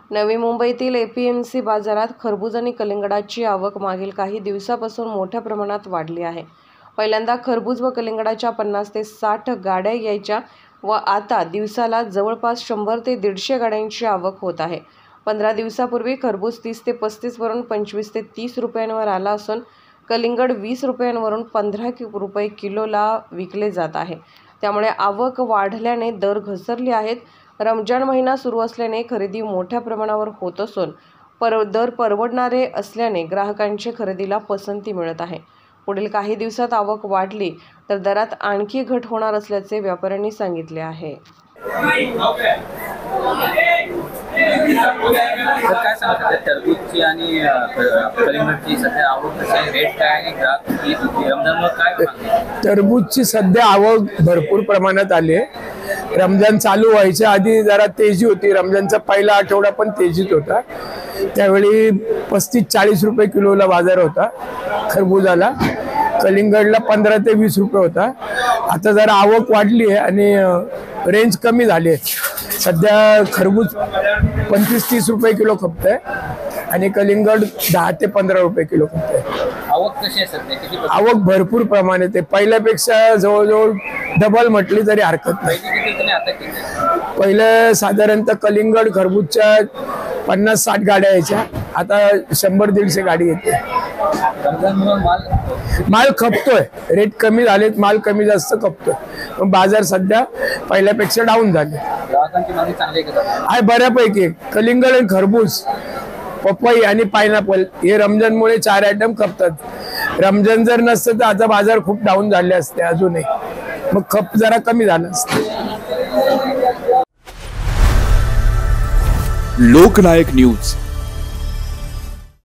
नवी मुंबईतील एपीएमसी बाजारात खरबूज आणि कलिंगडाची आवक मागील काही दिवसापासून मोठ्या प्रमाणात वाढली आहे। पहिल्यांदा खरबूज व कलिंगडाच्या 50 ते 60 गाड्या यायच्या व आता दिवसाला जवळपास 100 ते 150 गाड्यांची आवक होत आहे। 15 दिवसापूर्वी खरबूज 30 ते 35 वरून 25 ते 30 रुपयांवर आला असून कलिंगड 20 रुपयांवरून 15 रुपये किलोला विकले जात आहे। त्यामुळे आवक वाढल्याने दर घसरले आहेत। रमजान महिना सुरू असल्याने खरेदी मोठ्या प्रमाणावर होत असून दर परवडणारे असल्याने ग्राहकांची खरेदीला पसंती मिळत आहे। पुढील काही दिवसात आवक वाढली तर दरात आणखी घट होणार असल्याचे व्यापाऱ्यांनी सांगितले आहे। काय सांगतात टरबूजची आणि कलिंगडची सध्या आवक कशी आहे, रेट काय आहे, ग्राहक रमजानमुळे काय मागणी? टरबूजची सध्या आवक भरपूर प्रमाणात आली आहे। रमजान चालू व्हायच्या आधी जरा तेजी होती, रमजानचा पहिला आठवडा पण तेजीत होता। त्यावेळी 35-40 रुपये किलोला बाजार होता खरबूजाला, कलिंगडला 15 ते 20 रुपये होता। आता जरा आवक वाढली आहे आणि रेंज कमी झाली आहे। सध्या खरबूज 25-30 रुपये किलो खपतंय आणि कलिंगड 10 ते 15 रुपये किलो खपतंय। आवक कशी आहे सध्या, किती? आवक भरपूर प्रमाणात आहे, पहिल्यापेक्षा जवळजवळ डबल म्हटली तरी हरकत नाही। पहिलं साधारणतः कलिंगड खरबूजच्या 50-60 गाड्या यायच्या, आता 100-150 गाडी येते। माल खपतोय, रेट कमी झालेत, माल कमी जास्त खपतोय, पण बाजार सध्या पहिल्यापेक्षा डाऊन झाले आहे बऱ्यापैकी। कलिंगड आणि खरबूज, पपई आणि पायनॅपल हे रमजानमुळे 4 आयटम खपतात। रमजान जर नसतं तर आता बाजार खूप डाऊन झाले असते अजूनही, मग खप जरा कमी झालं असतं। लोकनायक न्यूज